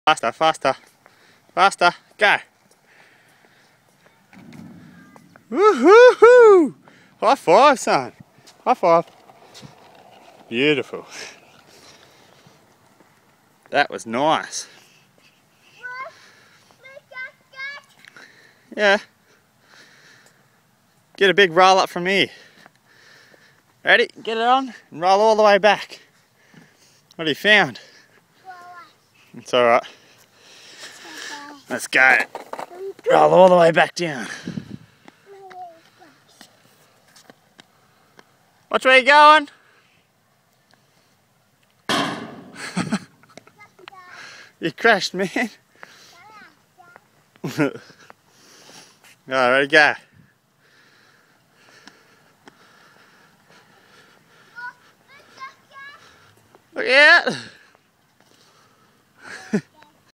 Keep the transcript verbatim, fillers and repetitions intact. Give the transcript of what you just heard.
Faster, faster, faster, go. Woohoo! High five, son. High five. Beautiful. That was nice. Yeah. Get a big roll up from here. Ready? Get it on and roll all the way back. What have you found? It's alright. Let's go. Roll all the way back down. Watch where you're going. You crashed, man. Alright, ready, go. Look out!